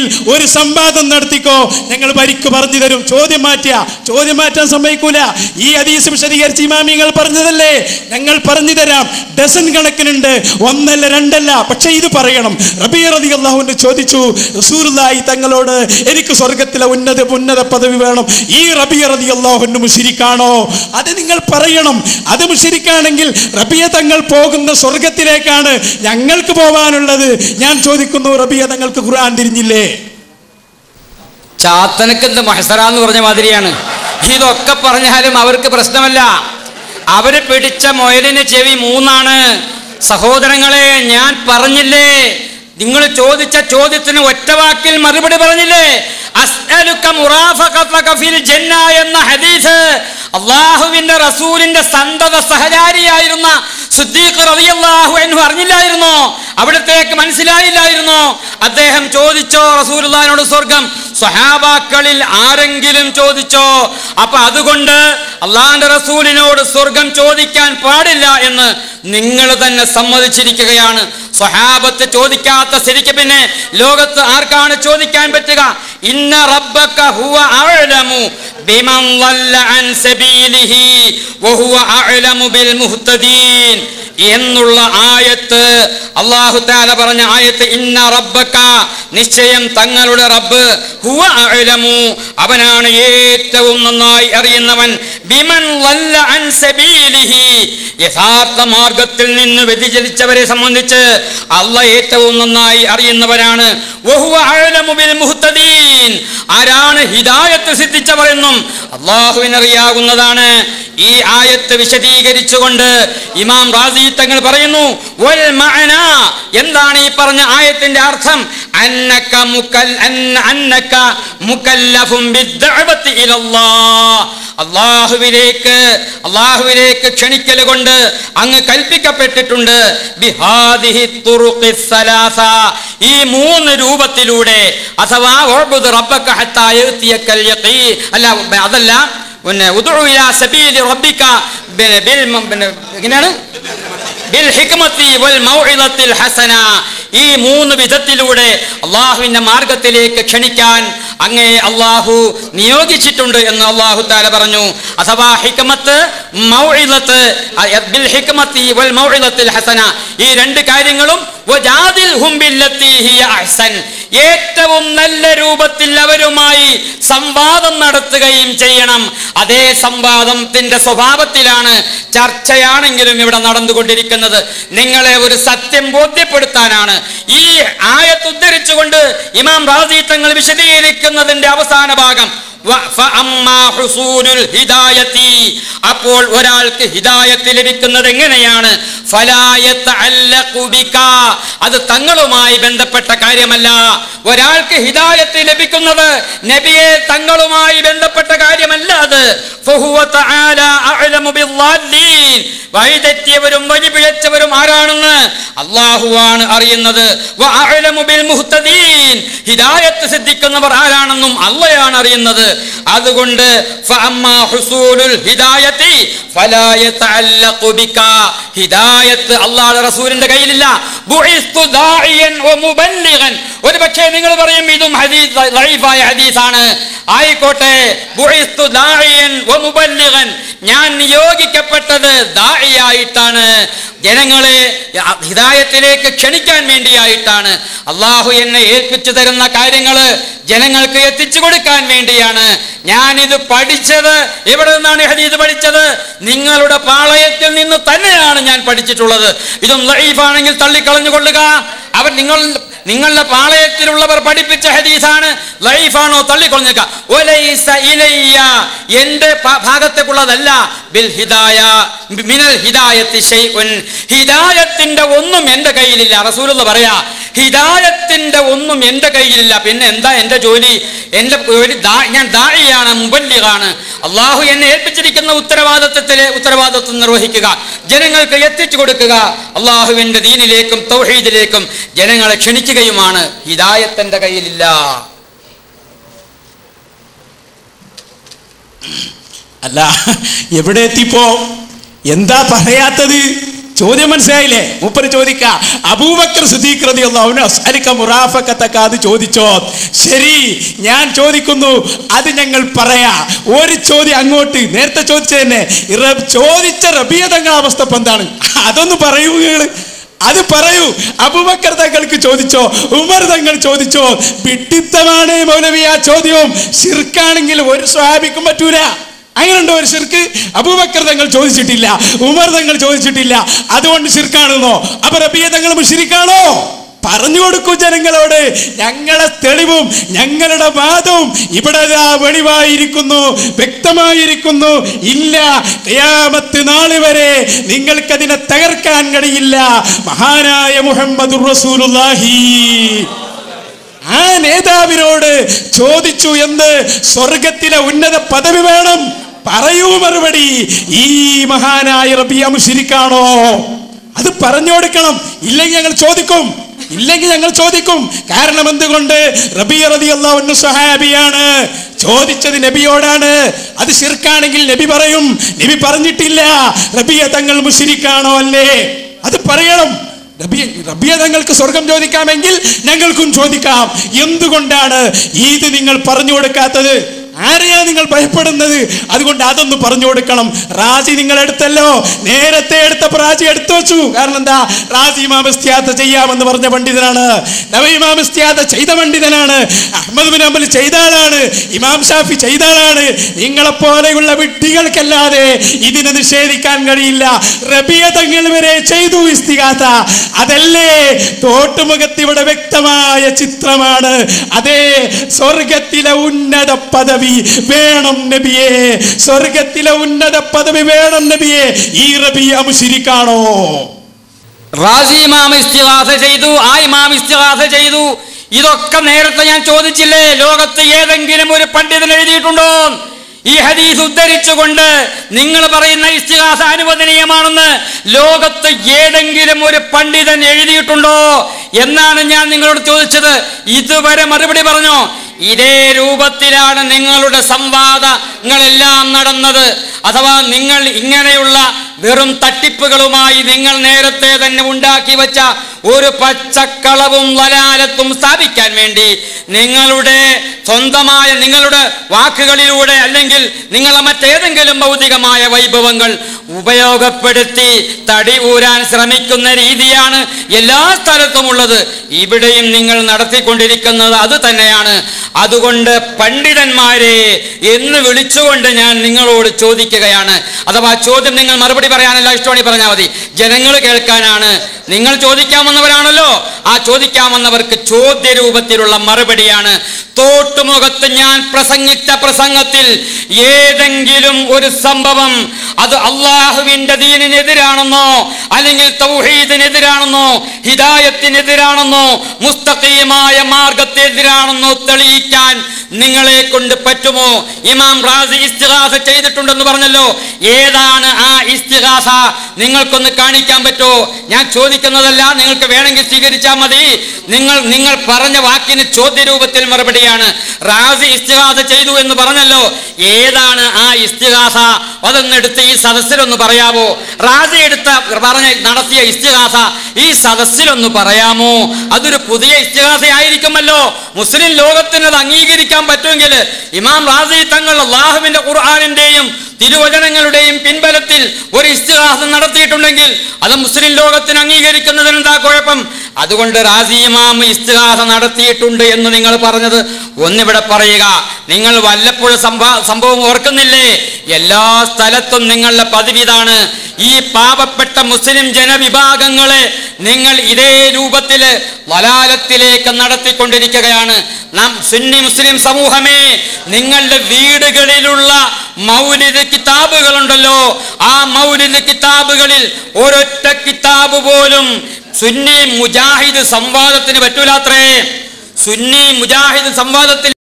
വേണമെങ്കിൽ ഒരു സംവാദം നടത്തിക്കോ, ഞങ്ങൾ വരിക്ക് പറഞ്ഞു തരും. ചോദ്യം മാറ്റാൻ സമ്മതിക്കൂല. ഈ ഹദീസ് വിശദീകരിച്ച് ഇമാമിങ്ങൾ പറഞ്ഞതല്ലേ, ഞങ്ങൾ പറഞ്ഞു തരാം. ഡസൻ കണക്കിനുണ്ട്, ഒന്നല്ല രണ്ടല്ല. പക്ഷെ ഇത് പറയണം. റബീഅ റളിയല്ലാഹു അൻഹു ചോദിച്ചു റസൂലുള്ളാഹി തങ്ങളോട്, എനിക്ക് സ്വർഗത്തിലെ ഉന്നത പദവി വേണം. ഈ റബീഅ റളിയല്ലാഹു അൻഹു മുശ്രിക്കാണോ? അത് നിങ്ങൾ പറയണം. അത് മുശ്രിക്കാണെങ്കിൽ റബീഅ തങ്ങൾ പോകുന്ന സ്വർഗത്തിലേക്കാണ് ഞങ്ങൾക്ക് പോവാനുള്ളത്. ഞാൻ ചോദിക്കുന്നു, റബീഅ തങ്ങൾക്ക് ഖുർആൻ തിരിഞ്ഞില്ലേ? ചാത്തനക്ക് എന്ത് മഹ്സറാന്ന് പറഞ്ഞ മാതിരിയാണ്. ഇതൊക്കെ പറഞ്ഞാലും അവർക്ക് പ്രശ്നമല്ല. അവര് പിടിച്ച മുയലിന് ചെവി 3 സഹോദരങ്ങളെ, ഞാൻ പറഞ്ഞില്ലേ, നിങ്ങൾ ചോദിച്ച ചോദ്യത്തിന് ഒറ്റ വാക്കിൽ മറുപടി പറഞ്ഞില്ലേ? അസ്അലുക മുറാഫഖതക ഫിൽ ജന്ന എന്ന ഹദീസ് അല്ലാഹുവിന്റെ റസൂലിന്റെ സന്തത സഹചാരിയായിരുന്ന സിദ്ദീഖ് റളിയല്ലാഹു അൻഹു അറിഞ്ഞില്ലായിരുന്നോ? അവിടത്തേക്ക് മനസ്സിലായില്ലായിരുന്നോ? അദ്ദേഹം ചോദിച്ചോ റസൂലുള്ളാഹിനോട് സ്വർഗം? സ്വഹാബാക്കളിൽ ആരെങ്കിലും ചോദിച്ചോ? അപ്പൊ അതുകൊണ്ട് അള്ളാഹുവിന്റെ റസൂലിനോട് സ്വർഗം ചോദിക്കാൻ പാടില്ല എന്ന് നിങ്ങൾ തന്നെ സമ്മതിച്ചിരിക്കുകയാണ്. സ്വഹാബത്ത് ചോദിക്കാത്ത സ്ഥിതിക്ക് പിന്നെ ലോകത്ത് ആർക്കാണ് ചോദിക്കാൻ പറ്റുക? ഇന്ന റബ്ബക ഹുവ അഅലമു ബിമൻ ളല്ല അൻ സബീലിഹി വഹുവ അഅലമു ബിൽ മുഹ്തദീൻ എന്നുള്ള ആയത്ത്, അല്ലാഹു തആല പറഞ്ഞ ആയത്ത്, ഇന്ന റബ്ബക നിശ്ചയം തങ്ങളുടെ റബ്ബ്, ഹുവ അഅലമു അവനാണ് ഏറ്റവും നന്നായി അറിയുന്നവൻ, ബിമൻ ളല്ല അൻ സബീലിഹി യഥാർത്ഥ മാർഗത്തിൽ നിന്ന് വ്യതിചലിച്ചവരെ സംബന്ധിച്ച് അല്ലാഹ് ഏറ്റവും നന്നായി അറിയുന്നവനാണ്. വഹുവ അഅലമു ബിൽ മുഹ്തദീൻ ആരാണ് ഹിദായത്ത് സിദ്ധിച്ചവർ എന്നും അല്ലാഹുവിനറിയാവുന്നതാണ്. ഈ ആയത്ത് വിശദീകരിച്ചുകൊണ്ട് ഇമാം റാസി തങ്ങൾ പറയുന്നു, വൽ മഅന എന്താണ് ഈ പറഞ്ഞ ആയത്തിന്റെ അർത്ഥം? അന്നക മുകല്ലഫുൻ ബിദ്ദഅവതി ഇലല്ലാഹ് അല്ലാഹുവിലേക്ക് ക്ഷണിക്കൽ കൊണ്ട് അങ്ങ് കൽപ്പിക്കപ്പെട്ടിട്ടുണ്ട്. ബിഹാദിഹി തുറുഖിസ് സലാസ ഈ 3 രൂപത്തിലൂടെ, അഥവാ ഉഅ്ബുദ് റബ്ബക ഹത്താ യഅതിയക്കൽ യഖീൻ അല്ല അതല്ല ഉദ്ഉ ഇലാ സബീലി റബ്ബിക എങ്ങനെയാണ്? ബിൽ ഹിക്മത്തി വൽ മൗഇദത്തിൽ ഹസന ഈ 3 വിധത്തിലൂടെ അള്ളാഹുവിന്റെ മാർഗത്തിലേക്ക് ക്ഷണിക്കാൻ അങ്ങേ അള്ളാഹു നിയോഗിച്ചിട്ടുണ്ട് എന്ന് അള്ളാഹു തആല പറഞ്ഞു. അഥവാ ഹിക്മത്ത്, മൗഇദത്ത്, ബിൽ ഹിക്മത്തി വൽ മൗഇദത്തിൽ ഹസന ഈ 2 കാര്യങ്ങളും വജാദിൽഹും ബില്ലത്തി ഹിയ അഹ്സൻ ഏറ്റവും നല്ല രൂപത്തിൽ അവരുമായി സംവാദം നടത്തുകയും ചെയ്യണം. അതേ സംവാദത്തിന്റെ സ്വഭാവത്തിലാണ് ചർച്ചയാണെങ്കിലും ഇവിടെ നടന്നുകൊണ്ടിരിക്കുന്നത്. നിങ്ങളെ ഒരു സത്യം ബോധ്യപ്പെടുത്താനാണ്. ഈ ആയത്ത് ഉദ്ധരിച്ചുകൊണ്ട് ഇമാം റാസി തങ്ങൾ വിശദീകരിക്കുന്നതിന്റെ അവസാന ഭാഗം, അപ്പോൾ ഒരാൾക്ക് ഹിദായത്ത് ലഭിക്കുന്നത് എങ്ങനെയാണ്? അത് തങ്ങളുമായി ബന്ധപ്പെട്ട കാര്യമല്ല. ഒരാൾക്ക് ഹിദായത്ത് ലഭിക്കുന്നത് നബിയെ തങ്ങളുമായി ബന്ധപ്പെട്ട കാര്യമല്ല. അത് വഴിതെറ്റിയവരും വഴിപിഴച്ചവരും ആരാണെന്ന് അല്ലാഹുവാണ് അറിയുന്നത്. ഹിദായത്ത് സിദ്ധിക്കുന്നവർ ആരാണെന്നും അല്ലാഹുവാണ് അറിയുന്നത്. അതുകൊണ്ട് ഹിദായത്ത് അല്ലാഹുവിന്റെ റസൂലിന്റെ കയ്യിലില്ല. ഒരു പക്ഷേ നിങ്ങൾ പറയും ഇതും ലഈഫായ ഹദീസാണ്. ആയിക്കോട്ടെ, ഞാൻ നിയോഗിക്കപ്പെട്ടത് ദാഇയായിട്ടാണ്, ജനങ്ങളെ ഹിദായത്തിലേക്ക് ക്ഷണിക്കാൻ വേണ്ടിയായിട്ടാണ്. അള്ളാഹു എന്നെ ഏൽപ്പിച്ചു തരുന്ന കാര്യങ്ങൾ ജനങ്ങൾക്ക് എത്തിച്ചു കൊടുക്കാൻ വേണ്ടിയാണ്. ഞാനിത് പഠിച്ചത് എവിടെ നിന്നാണ് ഹദീസ് പഠിച്ചത്? നിങ്ങളുടെ പാളയത്തിൽ നിന്ന് തന്നെയാണ് ഞാൻ പഠിച്ചിട്ടുള്ളത്. ഇതും ലഈഫാണെങ്കിൽ തള്ളിക്കളഞ്ഞുകൊള്ളുക. അവർ നിങ്ങളുടെ പാളയത്തിലുള്ളവർ പഠിപ്പിച്ച ഹദീസാണ്. ലഈഫാണോ തള്ളിക്കൊള്ളുക. വലൈസ ഇലയ്യ എന്റെ ഭാഗത്തേക്കുള്ളതല്ല. ബിൽ ഹിദായ മിനൽ ഹിദായത്തി ശൈഉൻ ഹിദായത്തിന്റെ ഒന്നും എന്റെ കയ്യിലില്ല. റസൂലുള്ളാഹി പറയാ, ഹിദായത്തിന്റെ ഒന്നും എന്റെ കയ്യിലില്ല. പിന്നെ എന്താ എന്റെ ജോലി? എന്റെ ഞാൻ ദാഇയാണ്, മുബല്ലിഗാണ്. അള്ളാഹു എന്നെ ഏൽപ്പിച്ചിരിക്കുന്ന ഉത്തരവാദിത്വം നിർവഹിക്കുക, ജനങ്ങൾക്ക് എത്തിച്ചു കൊടുക്കുക, അള്ളാഹുവിന്റെ ദീനിലേക്കും തൗഹീദിലേക്കും ജനങ്ങളെ ക്ഷണിക്കുകയുമാണ്. ഹിദായത്ത് എന്റെ കയ്യിലില്ല. അല്ല, എവിടെ എത്തിപ്പോ? എന്താ പറയാത്തത്? ചോദ്യം മനസ്സിലായില്ലേ? മൂപ്പര് ചോദിക്ക, അബൂബക്കർ സിദ്ദീഖ് റളിയല്ലാഹു അൻഹു അസ്അലുക മുറാഫഖതക അത് ചോദിച്ചോ? ശരി, ഞാൻ ചോദിക്കുന്നു, അത് ഞങ്ങൾ പറയാ. ഒരു ചോദ്യം അങ്ങോട്ട് നേരത്തെ ചോദിച്ച തന്നെ ചോദിച്ച റബിയ തങ്ങളുടെ അവസ്ഥ ഇപ്പൊ എന്താണ്? അതൊന്ന് പറയൂ നിങ്ങൾ, അത് പറയൂ. അബൂബക്കർ തങ്ങൾക്ക് ചോദിച്ചോ, ഉമർ തങ്ങൾ ചോദിച്ചോ? പിട്ടിത്തമാണ് മൗലവി ആ ചോദ്യവും. ശിർക്കാണെങ്കിൽ ഒരു സ്വഹാബിക്കും പറ്റൂല. അങ്ങനെയുണ്ടോ ഒരു ശിർക്ക്? അബൂബക്കർ തങ്ങൾ ചോദിച്ചിട്ടില്ല, ഉമർ തങ്ങൾ ചോദിച്ചിട്ടില്ല, അതുകൊണ്ട് ശിർക്കാണെന്നോ? അപ്പൊ റബിയ തങ്ങൾ മുശ്രിക്കാണോ? പറഞ്ഞു കൊടുക്കൂ ജനങ്ങളോട്. ഞങ്ങളെ തെളിവും ഞങ്ങളുടെ വാദവും ഇവിടെ വെളിവായിരിക്കുന്നു, വ്യക്തമായിരിക്കുന്നു. ഇല്ല, ഖിയാമത്ത് നാൾ വരെ നിങ്ങൾക്കതിനെ തകർക്കാൻ കഴിയില്ല. മഹാനായ മുഹമ്മദുർ റസൂലുള്ളാഹി ആ നേതാവിനോട് ചോദിച്ചു, എന്ത് സ്വർഗത്തിലെ ഉന്നത പദവി വേണം? പറയൂ മറുപടി. ഈ മഹാനായ റബിയ മുശ്രിക്കാണോ? അത് പറഞ്ഞു കൊടുക്കണം. ഇല്ലെങ്കിൽ ഞങ്ങൾ ചോദിക്കും. കാരണം എന്തുകൊണ്ട്? റബിയ റളിയല്ലാഹു അൻഹു സ്വഹാബിയാണ്, ചോദിച്ചത് നബിയോടാണ്. അത് ശിർക്കാണെങ്കിൽ നബി പറയും. നബി പറഞ്ഞിട്ടില്ല റബിയ തങ്ങൾ മുശ്രിക്കാണോ അല്ലേ? അത് പറയണം. റബിയ തങ്ങൾക്ക് സ്വർഗം ചോദിക്കാമെങ്കിൽ ഞങ്ങൾക്കും ചോദിക്കാം. എന്തുകൊണ്ടാണ് ഇത് നിങ്ങൾ പറഞ്ഞു കൊടുക്കാത്തത്? ആരെയാ നിങ്ങൾ ഭയപ്പെടുന്നത്? അതുകൊണ്ട് അതൊന്ന് പറഞ്ഞു കൊടുക്കണം. റാസി നിങ്ങൾ എടുത്തല്ലോ, നേരത്തെ എടുത്തപ്പോൾ റാസി എടുത്തു വെച്ചു. കാരണം എന്താ? റാസി ഇമാം ഇസ്തിഹാസ ചെയ്യാമെന്ന് പറഞ്ഞ പണ്ഡിതനാണ്, നവവി ഇമാം ഇസ്തിഹാസ ചെയ്ത പണ്ഡിതനാണ്, അഹ്മദ് ബിൻ ഹംബൽ ചെയ്ത ആളാണ്, ഇമാം ഷാഫി ചെയ്ത ആളാണ്. നിങ്ങളെപ്പോലെയുള്ള വിഡ്ഢികൾക്കല്ലാതെ ഇതിനെ നിഷേധിക്കാൻ കഴിയില്ല. റബിയ തങ്ങൾ വരെ ചെയ്തു ഇസ്തിഹാസ. അതല്ലേ തോട്ടുമുഖത്ത് ഇവിടെ വ്യക്തമായ ചിത്രമാണ്. അതേ, സ്വർഗത്തിലെ ഉന്നത പദവി വേണം നബിയെ, സ്വർഗത്തിലെ ഉന്നത പദവി വേണം നബിയെ. ഈ റബിയ മുശ്രിക്കാണോ? റാസി ഇമാം ഇസ്തിഗാസ ചെയ്തു, ആ ഇമാം ഇസ്തിഗാസ ചെയ്തു. ഇതൊക്കെ നേരത്തെ ഞാൻ ചോദിച്ചില്ലേ? ലോകത്ത് ഏതെങ്കിലും ഒരു പണ്ഡിതൻ എഴുതിയിട്ടുണ്ടോ? ഈ ഹദീസ് ഉദ്ധരിച്ചുകൊണ്ട് നിങ്ങൾ പറയുന്ന ഇസ്തിഗാസ അനുവദനീയമാണെന്ന് ലോകത്ത് ഏതെങ്കിലും ഒരു പണ്ഡിതൻ എഴുതിയിട്ടുണ്ടോ എന്നാണ് ഞാൻ നിങ്ങളോട് ചോദിച്ചത്. ഇതുവരെ മറുപടി പറഞ്ഞോ? ഇതേ രൂപത്തിലാണ് നിങ്ങളുടെ സംവാദങ്ങളെല്ലാം നടന്നത്. അഥവാ നിങ്ങൾ ഇങ്ങനെയുള്ള വെറും തട്ടിപ്പുകളുമായി നിങ്ങൾ നേരത്തെ തന്നെ ഉണ്ടാക്കി വെച്ച ഒരു പച്ചക്കളവും വലാലത്തും സ്ഥാപിക്കാൻ വേണ്ടി നിങ്ങളുടെ സ്വന്തമായ നിങ്ങളുടെ വാക്കുകളിലൂടെ അല്ലെങ്കിൽ നിങ്ങളെ മറ്റേതെങ്കിലും ഭൗതികമായ വൈഭവങ്ങൾ ഉപയോഗപ്പെടുത്തി തടി ഊരാൻ ശ്രമിക്കുന്ന രീതിയാണ് എല്ലാ സ്ഥലത്തും ഉള്ളത്. ഇവിടെയും നിങ്ങൾ നടത്തിക്കൊണ്ടിരിക്കുന്നത് അത് തന്നെയാണ്. അതുകൊണ്ട് പണ്ഡിതന്മാരെ എന്ന് വിളിച്ചുകൊണ്ട് ഞാൻ നിങ്ങളോട് ചോദിക്കുകയാണ്. അഥവാ ചോദ്യം നിങ്ങൾ മറുപടി പറയാനല്ല ഇഷ്ടമാണെങ്കിൽ പറഞ്ഞാൽ മതി, ജനങ്ങൾ കേൾക്കാനാണ്. നിങ്ങൾ ചോദിക്കാമെന്നവരാണല്ലോ, ആ ചോദിക്കാമെന്നവർക്ക് ചോദ്യ രൂപത്തിലുള്ള മറുപടിയാണ്. തോട്ടുമുഖത്ത് ഞാൻ പ്രസംഗിച്ച പ്രസംഗത്തിൽ ഏതെങ്കിലും ഒരു സംഭവം അത് അള്ളാഹുവിന്റെ ദീനിനെതിരാണെന്നോ അല്ലെങ്കിൽ തൗഹീദിനെതിരാണെന്നോ ഹിദായത്തിനെതിരാണെന്നോ മുസ്തഖീമായ മാർഗത്തിനെതിരാണെന്നോ തെളിയിക്കാൻ നിങ്ങളെ കൊണ്ട് പറ്റുമോ? ഇമാം റാസി ഇസ്തിഗാസ ചെയ്തിട്ടുണ്ടെന്ന് പറഞ്ഞല്ലോ. ഏതാണ് ആ ഇസ്തിഗാസ? നിങ്ങൾക്കൊന്ന് കാണിക്കാൻ പറ്റുമോ? ഞാൻ ചോദിക്കുന്നതല്ല, നിങ്ങൾക്ക് വേണമെങ്കിൽ സ്വീകരിച്ചാൽ മതി. നിങ്ങൾ പറഞ്ഞ വാക്കിന് ചോദ്യ രൂപത്തിൽ മറുപടിയാണ്. റാസി ഇസ്തിഗാസ ചെയ്തു എന്ന് പറഞ്ഞല്ലോ, ഏതാണ് ആ ഇസ്തിഗാസ? അതൊന്നെടുത്ത് ഈ സദസ്സിലൊന്ന് പറയാമോ? റാസി നടത്തിയ ഇസ്തിഗാസ ഈ സദസ്സിലൊന്ന് പറയാമോ? അതൊരു പുതിയ ഇസ്തിഗാസ ആയിരിക്കുമല്ലോ. മുസ്ലിം ലോകത്തിന് അത് അംഗീകരിക്കാൻ പറ്റുമെങ്കിൽ ഇമാം റാസി തങ്ങൾ അല്ലാഹുവിന്റെ ഖുർആനിന്റെയും തിരുവചനങ്ങളുടെയും പിൻബലത്തിൽ ഒരു ഇസ്തിഗാസ നടത്തിയിട്ടുണ്ടെങ്കിൽ അത് മുസ്ലിം ലോകത്തിന് അംഗീകരിക്കുന്നതിന് എന്താ കുഴപ്പം? അതുകൊണ്ട് റാസി ഇമാം ഇസ്തിഗാസ നടത്തിയിട്ടുണ്ട് എന്ന് നിങ്ങൾ പറഞ്ഞത് ഒന്നിവിടെ പറയുക. നിങ്ങൾ വല്ലപ്പോഴും സംഭവം ഓർക്കുന്നില്ലേ? എല്ലാ സ്ഥലത്തും നിങ്ങളുടെ പതിവിതാണ്. ഈ പാവപ്പെട്ട മുസ്ലിം ജനവിഭാഗങ്ങളെ നിങ്ങൾ ഇതേ രൂപത്തിൽ വലാലത്തിലേക്ക് നടത്തിക്കൊണ്ടിരിക്കുകയാണ്. നാം സുന്നി മുസ്ലിം സമൂഹമേ, നിങ്ങളുടെ വീടുകളിലുള്ള മൗലിദ് കിതാബുകളുണ്ടല്ലോ, ആ മൗലിദ് കിതാബുകളിൽ ഒരൊറ്റ കിതാബ് പോലും സുന്നി മുജാഹിദ് സംവാദത്തിന് പറ്റൂലാത്രേ. സുന്നി മുജാഹിദ് സംവാദത്തിൽ